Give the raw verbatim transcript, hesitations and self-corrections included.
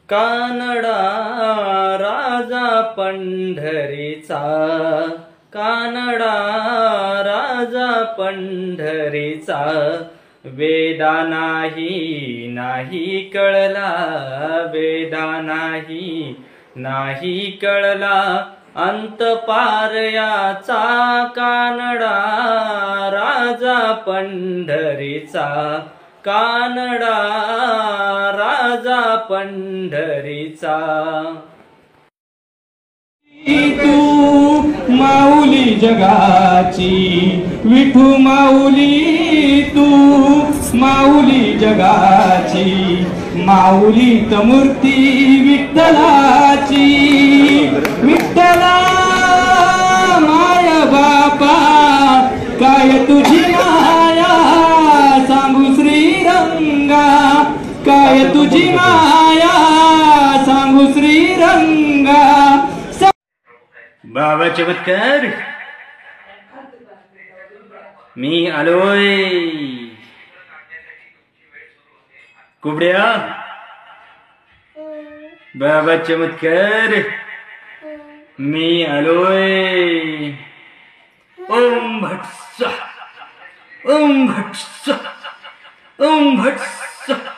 कानडा राजा पंढरीचा, कानडा राजा पंढरीचा, वेदा नाही नाही कळला, वेदा नाही नाही कळला, अंत पार याचा, कानडा राजा पंढरीचा, कानडा राजा पंढरीचा। तू माऊली जगाची, विठू माऊली तू माऊली जगाची, माऊलीत मूर्ती विठ्ठलाची, विठ्ठला माय बापा काय तुझी माया, सांगू श्रीरंगा काय तुझी माया, सांगू श्रीरंगा। बाबा चमत्कार, मी आलोय। कुबड्या, बाबा चमत्कार, मी आलोय। ओम भट्ट ओम भट्ट ओम भट्ट